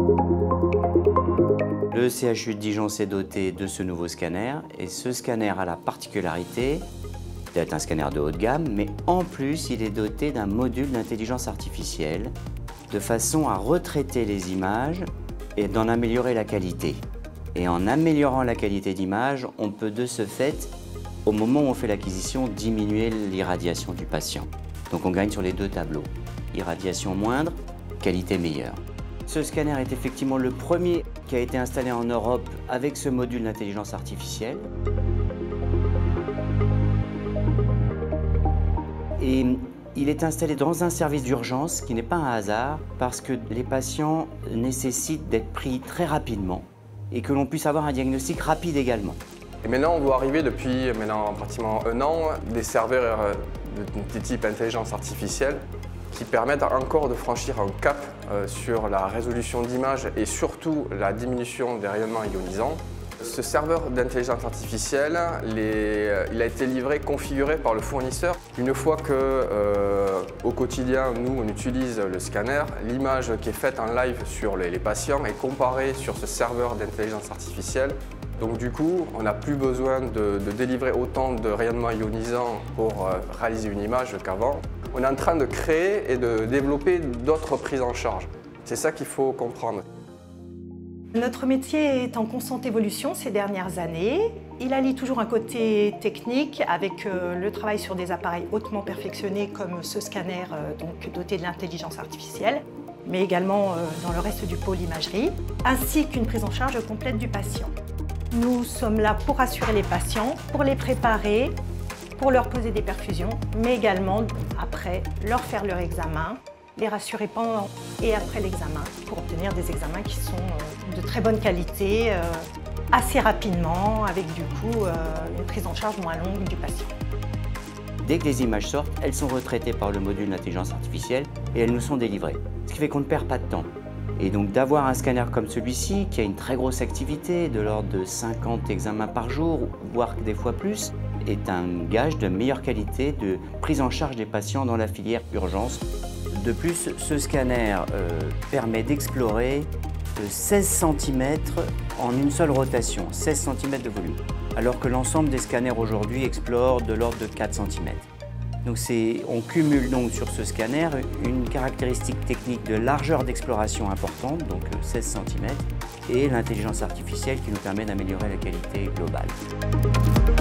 Le CHU de Dijon s'est doté de ce nouveau scanner et ce scanner a la particularité d'être un scanner de haut de gamme, mais en plus il est doté d'un module d'intelligence artificielle de façon à retraiter les images et d'en améliorer la qualité. Et en améliorant la qualité d'image, on peut de ce fait, au moment où on fait l'acquisition, diminuer l'irradiation du patient. Donc on gagne sur les deux tableaux. Irradiation moindre, qualité meilleure. Ce scanner est effectivement le premier qui a été installé en Europe avec ce module d'intelligence artificielle. Et il est installé dans un service d'urgence, ce qui n'est pas un hasard, parce que les patients nécessitent d'être pris très rapidement et que l'on puisse avoir un diagnostic rapide également. Et maintenant, on voit arriver depuis pratiquement 1 an des serveurs de type intelligence artificielle qui permettent encore de franchir un cap sur la résolution d'images et surtout la diminution des rayonnements ionisants. Ce serveur d'intelligence artificielle, il a été livré, configuré par le fournisseur. Une fois qu'au quotidien, nous, on utilise le scanner, l'image qui est faite en live sur les patients est comparée sur ce serveur d'intelligence artificielle. Donc du coup, on n'a plus besoin de délivrer autant de rayonnements ionisants pour réaliser une image qu'avant. On est en train de créer et de développer d'autres prises en charge. C'est ça qu'il faut comprendre. Notre métier est en constante évolution ces dernières années. Il allie toujours un côté technique avec le travail sur des appareils hautement perfectionnés comme ce scanner doté de l'intelligence artificielle, mais également dans le reste du pôle imagerie, ainsi qu'une prise en charge complète du patient. Nous sommes là pour rassurer les patients, pour les préparer, pour leur poser des perfusions, mais également après leur faire leur examen, les rassurer pendant et après l'examen pour obtenir des examens qui sont de très bonne qualité, assez rapidement, avec du coup une prise en charge moins longue du patient. Dès que les images sortent, elles sont retraitées par le module d'intelligence artificielle et elles nous sont délivrées. Ce qui fait qu'on ne perd pas de temps. Et donc d'avoir un scanner comme celui-ci, qui a une très grosse activité, de l'ordre de 50 examens par jour, voire des fois plus, est un gage de meilleure qualité de prise en charge des patients dans la filière urgence. De plus, ce scanner permet d'explorer 16 cm en une seule rotation, 16 cm de volume, alors que l'ensemble des scanners aujourd'hui explore de l'ordre de 4 cm. Donc on cumule donc sur ce scanner une caractéristique technique de largeur d'exploration importante, donc 16 cm, et l'intelligence artificielle qui nous permet d'améliorer la qualité globale.